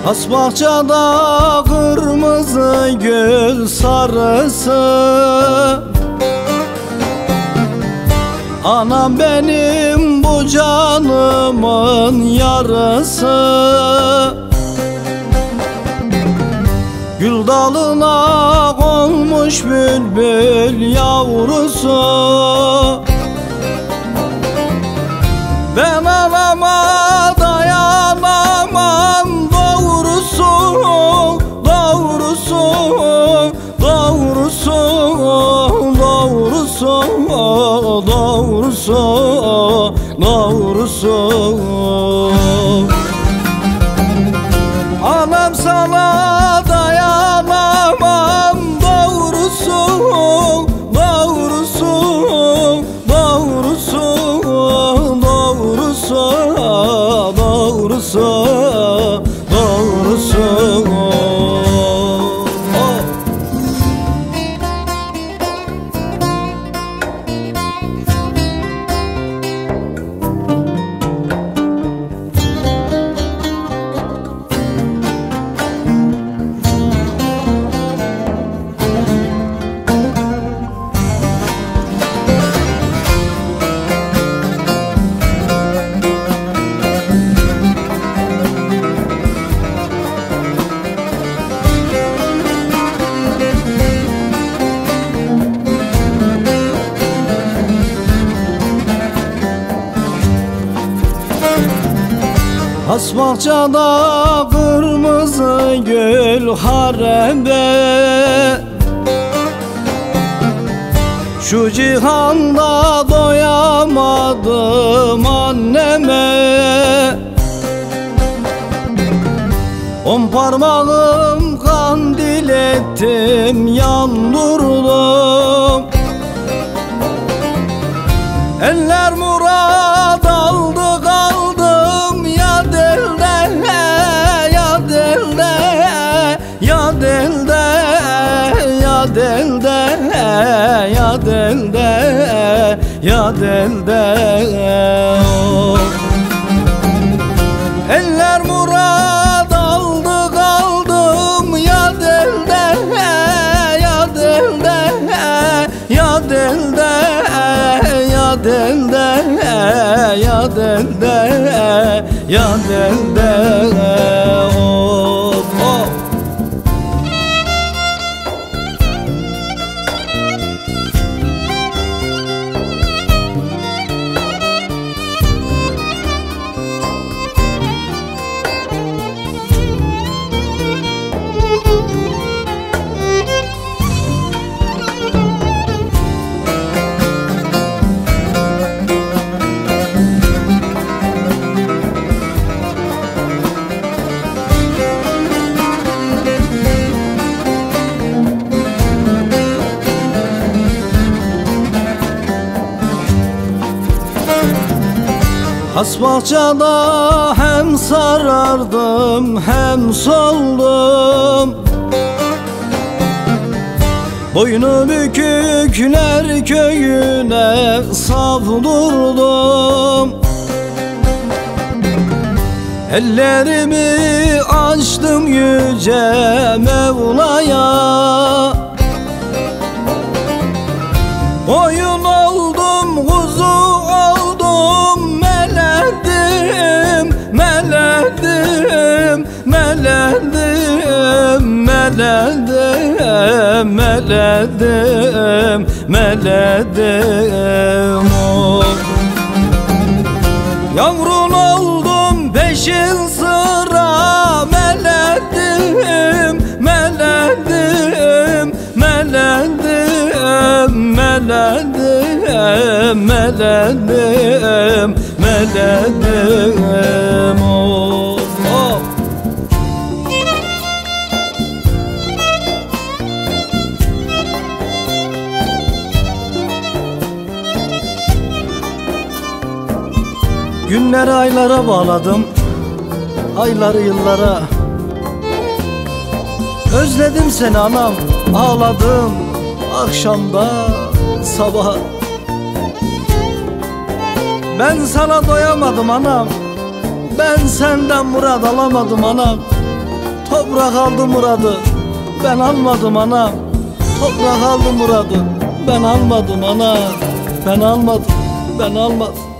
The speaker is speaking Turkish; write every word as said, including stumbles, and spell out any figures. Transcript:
Hasbahçada kırmızı gül sarısı, anam benim bu canımın yarısı. Gül dalına konmuş bülbül yavrusu, ben anama dayanamam doğrusu, doğrusu, doğrusu, doğrusu, doğrusu, doğrusu. Anam sana dayanamam doğrusu, doğrusu, doğrusu, doğrusu, doğrusu, doğrusu. Hasbahçada kırmızı gül harebe, şu cihanda doyamadım anneme. On parmağım kandil ettim yandırdım, eller murad aldı kaldım ya delde, ya delde, ya delde, ya delde, ya delde, ya delde. Eller murad aldı kaldım ya delde, ya delde, ya delde, ya delde, ya delde, ya delde. Of, of. Hasbahçada hem sarardım hem soldum, boynu bükükler köyüne savdurdum. Ellerimi açtım yüce Mevla'ya, koyun oldum, kuzu oldum, meledim, meledim, meledim, meledim, meledim, meledim. Oh. Yavrun oldum peşin sıra, meledim, meledim, meledim, meledim, meledim, meledim. Oh, oh. Günleri aylara bağladım, ayları yıllara. Özledim seni anam, ağladım akşamda sabaha. Ben sana doyamadım anam, ben senden murad alamadım anam. Toprak aldı muradı, ben almadım anam. Toprak aldı muradı, ben almadım ana. Ben almadım, ben almadım.